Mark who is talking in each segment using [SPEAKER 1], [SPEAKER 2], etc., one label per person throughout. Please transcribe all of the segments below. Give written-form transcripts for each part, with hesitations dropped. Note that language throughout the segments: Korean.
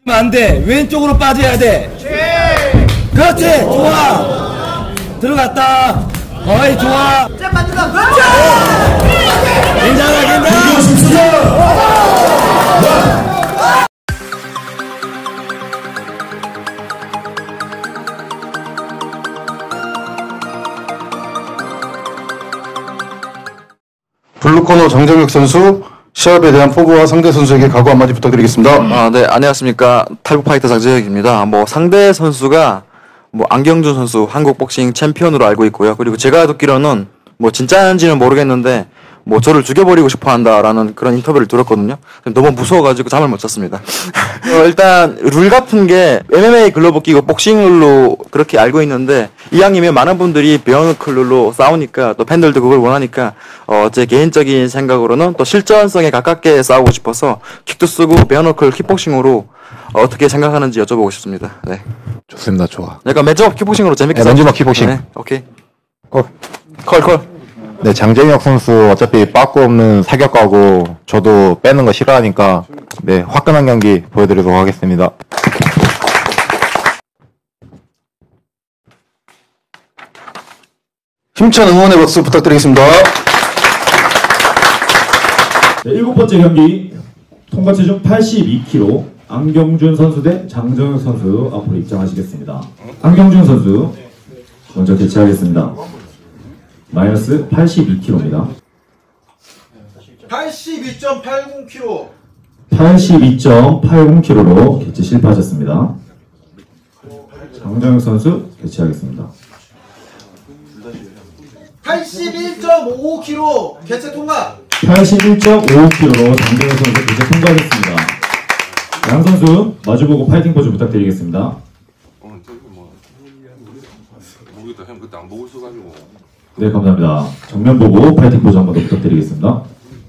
[SPEAKER 1] 안 돼. 왼쪽으로 빠져야 돼. 그렇지. 좋아. 들어갔다. 어이 좋아. 괜찮아 괜찮아.
[SPEAKER 2] 블루코너 정정혁 선수 시합에 대한 포부와 상대 선수에게 각오 한마디 부탁드리겠습니다.
[SPEAKER 3] 네, 안녕하십니까. 탈북파이터 장정혁입니다. 상대 선수가 안경준 선수 한국 복싱 챔피언으로 알고 있고요. 그리고 제가 듣기로는 진짜인지는 모르겠는데 저를 죽여버리고 싶어 한다라는 그런 인터뷰를 들었거든요. 너무 무서워가지고 잠을 못 잤습니다. 일단 룰 같은 게 MMA 글러브 끼고 복싱 룰로 그렇게 알고 있는데 이왕이면 많은 분들이 베어너클 룰로 싸우니까 또 팬들도 그걸 원하니까 제 개인적인 생각으로는 또 실전성에 가깝게 싸우고 싶어서 킥도 쓰고 베어너클 킥복싱으로 어떻게 생각하는지 여쭤보고 싶습니다. 네.
[SPEAKER 2] 좋습니다. 좋아.
[SPEAKER 3] 약간 맨주먹 킥복싱으로 재밌게
[SPEAKER 2] 맨주먹 킥복싱.
[SPEAKER 3] 네, 오케이.
[SPEAKER 2] 콜. 네, 장정혁 선수 어차피 빠꾸 없는 사격가고 저도 빼는 거 싫어하니까 네, 화끈한 경기 보여드리도록 하겠습니다. 힘찬 응원의 박수 부탁드리겠습니다.
[SPEAKER 4] 네, 7번째 경기 통과 체중 82kg 안경준 선수 대 장정혁 선수 앞으로 입장하시겠습니다. 안경준 선수 먼저 개최하겠습니다. 마이너스 82kg입니다.
[SPEAKER 5] 82.80kg.
[SPEAKER 4] 82.80kg로 개최 실패하셨습니다. 장정혁 선수 개최하겠습니다.
[SPEAKER 5] 81.55kg 개최 통과.
[SPEAKER 4] 81.55kg로 장정혁 선수 개최 통과하겠습니다. 양 선수 마주보고 파이팅 포즈 부탁드리겠습니다.
[SPEAKER 6] 모르겠다. 형 그때 안 보고 있어가지고.
[SPEAKER 4] 네, 감사합니다. 정면 보고 파이팅 포즈 한번 더 부탁드리겠습니다.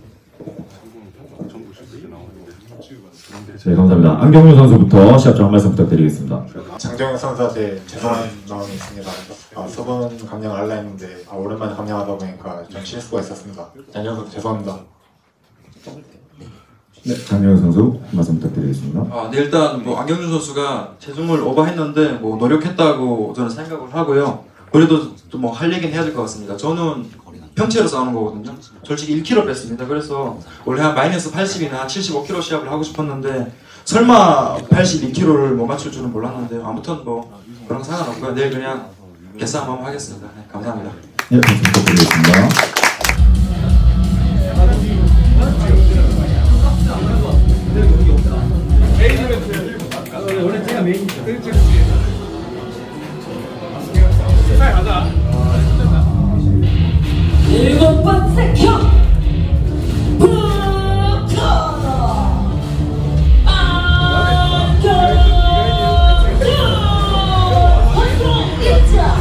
[SPEAKER 4] 네, 감사합니다. 안경준 선수부터 시합 정 말씀 부탁드리겠습니다.
[SPEAKER 7] 장정혁 선수한테 죄송한 마음이 있습니다. 서번 감량을 하려 했는데 오랜만에 감량하다 보니까 좀 실수가 있었습니다. 장정혁 선수 죄송합니다.
[SPEAKER 4] 네, 장정혁 선수 말씀 부탁드리겠습니다.
[SPEAKER 3] 네, 일단 안경준 선수가 체중을 오버했는데 노력했다고 저는 생각을 하고요. 그래도 좀 할 얘기는 해야 될 것 같습니다. 저는 평체로 싸우는 거거든요. 솔직히 1kg 뺐습니다. 그래서 원래 한 마이너스 80이나 75kg 시합을 하고 싶었는데 설마 82kg를 못 맞출 줄은 몰랐는데 아무튼 그런 거 상관없고요. 내일 그냥 개싸움 한번 하겠습니다. 네, 감사합니다.
[SPEAKER 4] 네, 말씀 부탁드리겠습니다.
[SPEAKER 1] 원래 제가 메인이죠.
[SPEAKER 8] 일곱 번째 경 블루코너 안경준 활동 입장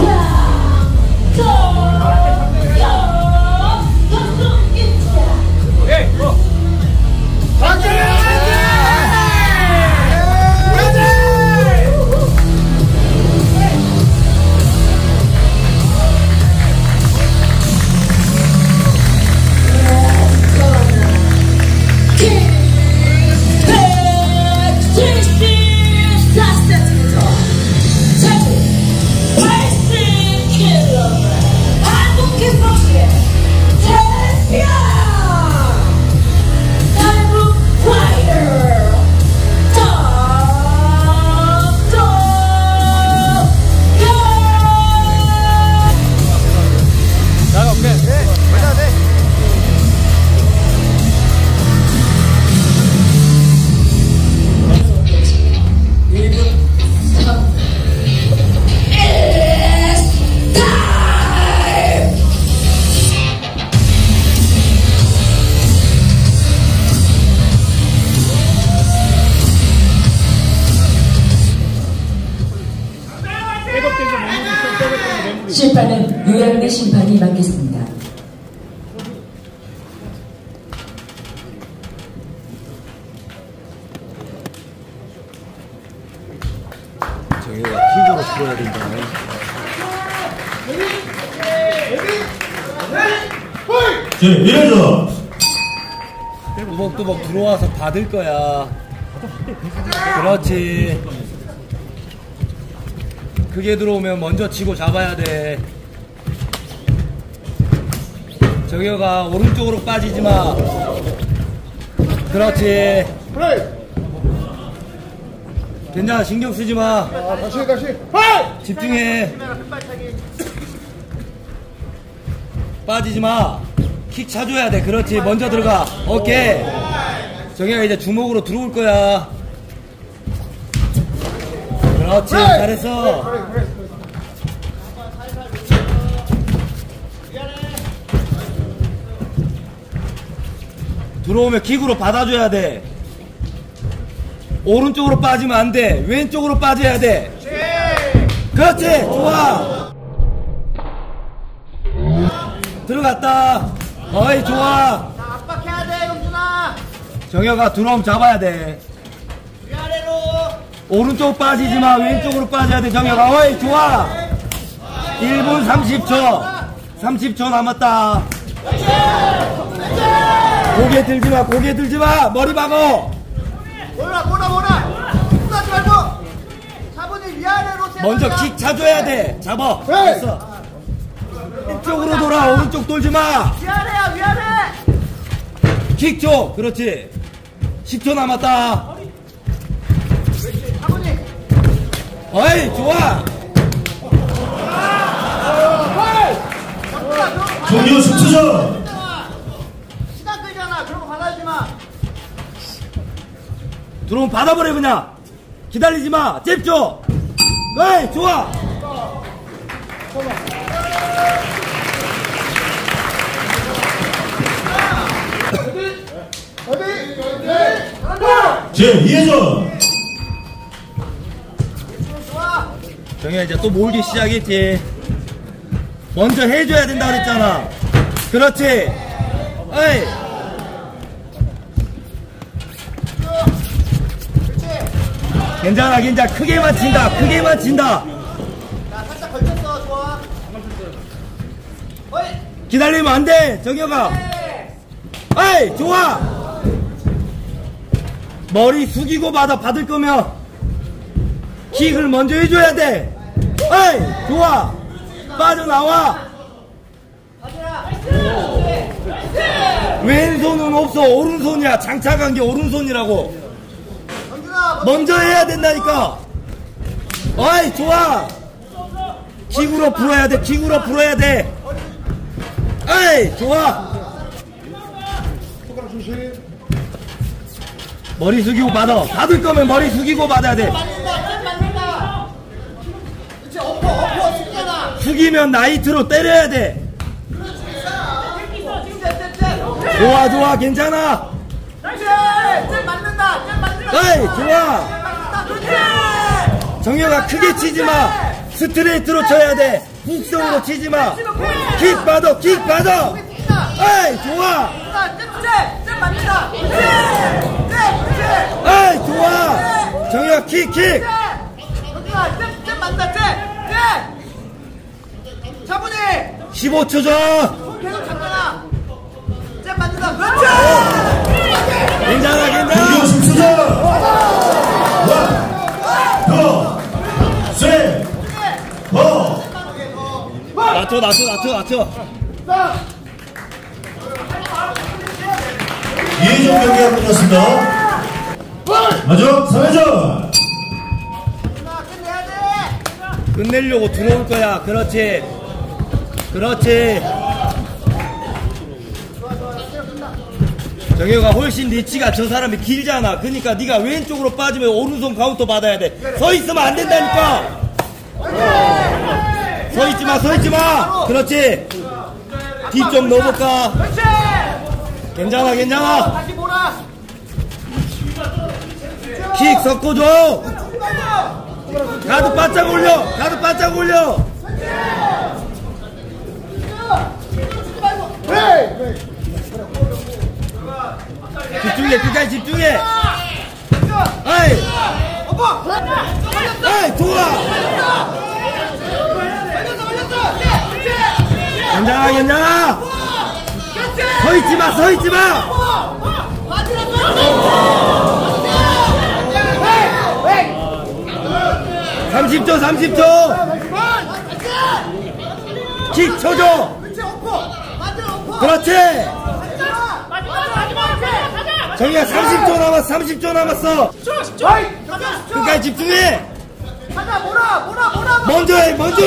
[SPEAKER 8] 장정혁 활동 입장 심판은 유양래 심판이 맡겠습니다.
[SPEAKER 1] 정혁아 킥으로 풀어야 된다.
[SPEAKER 4] 제 1회전
[SPEAKER 1] 뚜벅뚜벅 들어와서 받을 거야. 그렇지. 크게 들어오면 먼저 치고 잡아야 돼. 정혁아 오른쪽으로 빠지지 마. 그렇지. 괜찮아, 신경 쓰지 마.
[SPEAKER 5] 다시.
[SPEAKER 1] 집중해. 빠지지 마. 킥 차줘야 돼. 그렇지. 먼저 들어가. 오케이. 정혁아 이제 주먹으로 들어올 거야. 그렇지. 잘했어. 들어오면 킥으로 받아줘야 돼. 오른쪽으로 빠지면 안 돼. 왼쪽으로 빠져야 돼. 그렇지. 좋아. 들어갔다. 어이 좋아.
[SPEAKER 5] 압박해야 돼, 영준아.
[SPEAKER 1] 정혁아 들어오면 잡아야 돼.
[SPEAKER 5] 위아래로.
[SPEAKER 1] 오른쪽 빠지지 마. 왼쪽으로 빠져야 돼. 정혁아 어이 좋아. 1분 30초. 30초 남았다. 고개 들지 마. 고개 들지 마. 머리 박어.
[SPEAKER 5] 몰라. 후하지 말고. 차분히 위아래로.
[SPEAKER 1] 먼저 킥 차줘야 돼. 잡아. 됐어. 왼쪽으로 돌아. 오른쪽 돌지 마.
[SPEAKER 5] 위아래.
[SPEAKER 1] 킥 줘. 그렇지. 10초 남았다.
[SPEAKER 5] 차분히.
[SPEAKER 1] 어이 좋아.
[SPEAKER 4] 종료 10초전.
[SPEAKER 5] 시간 끌잖아. 그런 거 받아주지 마.
[SPEAKER 1] 들어오면 받아버려 그냥. 기다리지 마. 잽 줘. 어이 좋아.
[SPEAKER 4] 제2회전.
[SPEAKER 1] 정현 이제 또 몰기 시작했지. 먼저 해줘야 된다 그랬잖아. 그렇지. 어이. 괜찮아. 크게만 친다.
[SPEAKER 5] 자, 살짝 걸쳤어. 좋아. 어이.
[SPEAKER 1] 기다리면 안 돼. 정혁아. 어이 좋아. 머리 숙이고 받을 거면 킥을 먼저 해줘야 돼. 어이 좋아. 빠져나와. 왼손은 없어. 오른손이야. 장착한 게 오른손이라고. 먼저 해야 된다니까. 어이 좋아. 킥으로 풀어야 돼. 어이 좋아. 머리 숙이고 받을 거면 머리 숙이고 받아야 돼.
[SPEAKER 5] 그렇지. 엎어. 숙잖아.
[SPEAKER 1] 숙이면 나이트로 때려야 돼. 좋아. 괜찮아.
[SPEAKER 5] 그렇지. 잼 맞는다.
[SPEAKER 1] 어이 좋아. 정혁아 크게 치지 마. 스트레이트로 쳐야 돼. 훅성으로 치지 마. 킥 받아. 어이 좋아.
[SPEAKER 5] 잼 맞는다.
[SPEAKER 1] 어이 좋아. 정혁아 킥.
[SPEAKER 5] 영준아, 잼 맞다. 차분히.
[SPEAKER 1] 15초 전.
[SPEAKER 5] 계속 잡잖아. 잼 맞는다. 그렇지.
[SPEAKER 1] 괜찮아.
[SPEAKER 4] 종료 10초전. 1, 2, 3, 4.
[SPEAKER 1] 낮춰.
[SPEAKER 4] 2회전 경기가 끝났습니다. 마지막 3회전.
[SPEAKER 5] 끝내야 돼.
[SPEAKER 1] 끝내려고 들어올 거야. 그렇지. 정혁아 훨씬 리치가 저 사람이 길잖아. 그러니까 네가 왼쪽으로 빠지면 오른손 카운터 받아야 돼. 서 있으면 안 된다니까. 서 있지 마. 그렇지. 뒤 좀 넣어볼까.
[SPEAKER 5] 그렇지.
[SPEAKER 1] 괜찮아.
[SPEAKER 5] 다시 몰아.
[SPEAKER 1] 킥 섞어줘. 가드 바짝 올려. 집중해. 끝까지 집중해. 어이 좋아. 괜찮아. 서 있지 마. 30초 30초 킥 쳐줘. 그렇지. 정희야 30초 남았어. 30초 남았어. 끝까지 집중해. 먼저 해.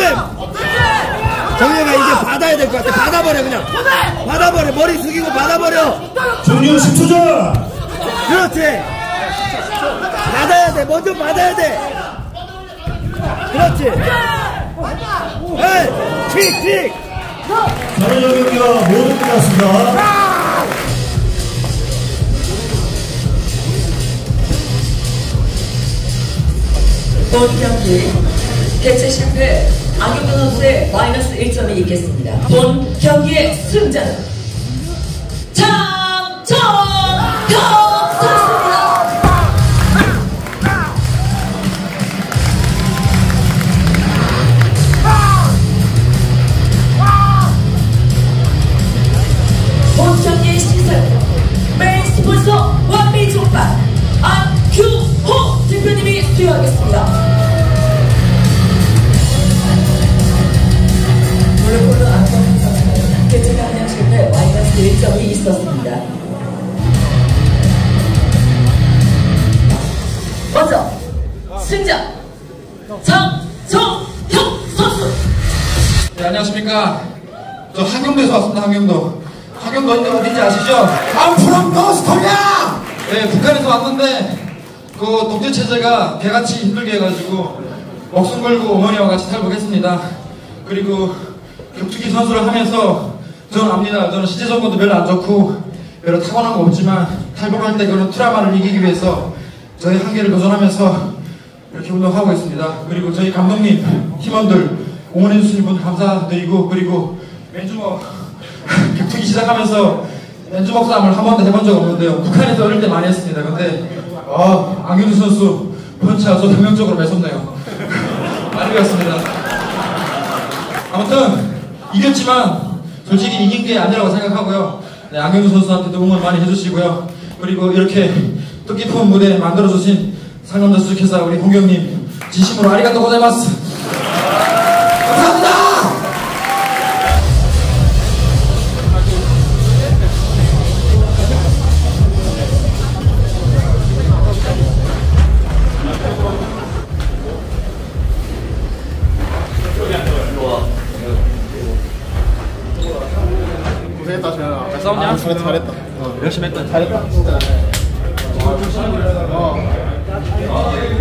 [SPEAKER 1] 정희가 이제 받아야 될 것 같아. 받아버려 그냥. 받아버려. 머리 숙이고 받아버려.
[SPEAKER 4] 종료 10초 전.
[SPEAKER 1] 그렇지. 받아야 돼. 먼저 받아야 돼. 그렇지. 에이, 킥.
[SPEAKER 4] 저는 경기가 모두 끝났습니다.
[SPEAKER 8] 본 경기 개최 실패 안경준 선수의 마이너스 1점이 있겠습니다. 본 경기의 승자는 장정혁 선수입니다. 본 경기의 시설 메인 스폰서 완미종판 안규호 대표님이 수여하겠습니다. 무릎골로 안경준 선수는 개최 감량 실패 마이너스 1점이 있었습니다. 먼저 승자 장정혁 선수.
[SPEAKER 9] 네, 안녕하십니까. 저 한경도에서 왔습니다. 한경도 어딘지 아시죠? I'm from North Korea! 네, 북한에서 왔는데 그 독재 체제가 개같이 힘들게 해가지고 목숨 걸고 어머니와 같이 탈북했습니다. 그리고 격투기 선수를 하면서 저는 압니다. 저는 신체 조건도 별로 안 좋고 별로 타고난 거 없지만 탈북할 때 그런 트라우마를 이기기 위해서 저희 한계를 도전하면서 이렇게 운동하고 있습니다. 그리고 저희 감독님, 팀원들 응원해주신 분들 감사드리고, 그리고 맨주먹 격투기 시작하면서 맨주먹 싸움을 한 번도 해본 적 없는데요. 북한에서 어릴 때 많이 했습니다. 근데 안경준 선수 펀치가 좀 혁명적으로 매섭네요. 많이 배웠습니다. 아무튼 이겼지만 솔직히 이긴 게 아니라고 생각하고요. 네, 안경준 선수한테도 응원 많이 해주시고요. 그리고 이렇게 뜻깊은 무대 만들어주신 상남자 수족회사 우리 홍경님 진심으로 아리가또 고자이마스. 감사합니다.
[SPEAKER 7] 고생했다 재현아.
[SPEAKER 9] 잘 싸웠냐?
[SPEAKER 7] 잘했다.
[SPEAKER 9] 열심히 했다.
[SPEAKER 7] 잘했다. 진짜.